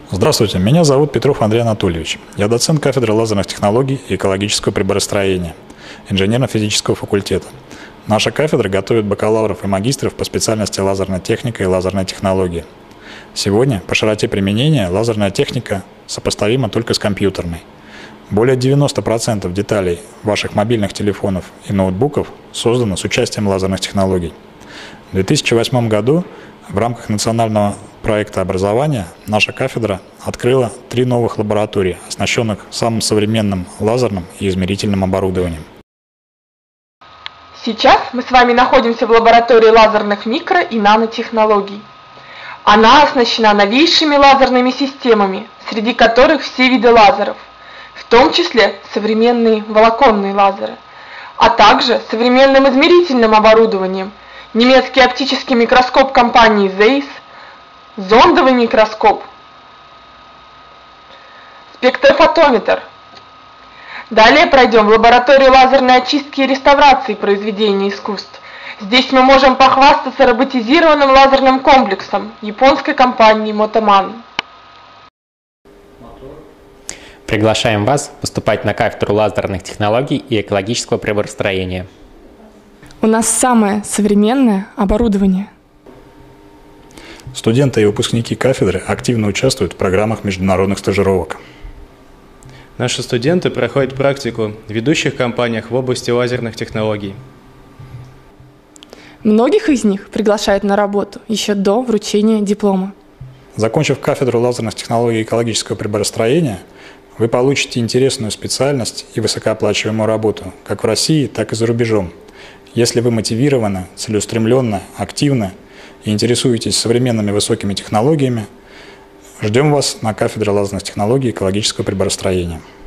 Здравствуйте, меня зовут Петров Андрей Анатольевич. Я доцент кафедры лазерных технологий и экологического приборостроения инженерно-физического факультета. Наша кафедра готовит бакалавров и магистров по специальности лазерная техника и лазерная технология. Сегодня по широте применения лазерная техника сопоставима только с компьютерной. Более 90% деталей ваших мобильных телефонов и ноутбуков создано с участием лазерных технологий. В 2008 году в рамках национального проекта образования наша кафедра открыла 3 новых лаборатории, оснащенных самым современным лазерным и измерительным оборудованием. Сейчас мы с вами находимся в лаборатории лазерных микро- и нанотехнологий. Она оснащена новейшими лазерными системами, среди которых все виды лазеров, в том числе современные волоконные лазеры, а также современным измерительным оборудованием, немецкий оптический микроскоп компании Zeiss, зондовый микроскоп, спектрофотометр. Далее пройдем в лабораторию лазерной очистки и реставрации произведений искусств. Здесь мы можем похвастаться роботизированным лазерным комплексом японской компании Мотоман. Приглашаем вас поступать на кафедру лазерных технологий и экологического приборостроения. У нас самое современное оборудование. Студенты и выпускники кафедры активно участвуют в программах международных стажировок. Наши студенты проходят практику в ведущих компаниях в области лазерных технологий. Многих из них приглашают на работу еще до вручения диплома. Закончив кафедру лазерных технологий и экологического приборостроения, вы получите интересную специальность и высокооплачиваемую работу, как в России, так и за рубежом. Если вы мотивированы, целеустремленны, активны и интересуетесь современными высокими технологиями, ждем вас на кафедре лазерных технологий и экологического приборостроения.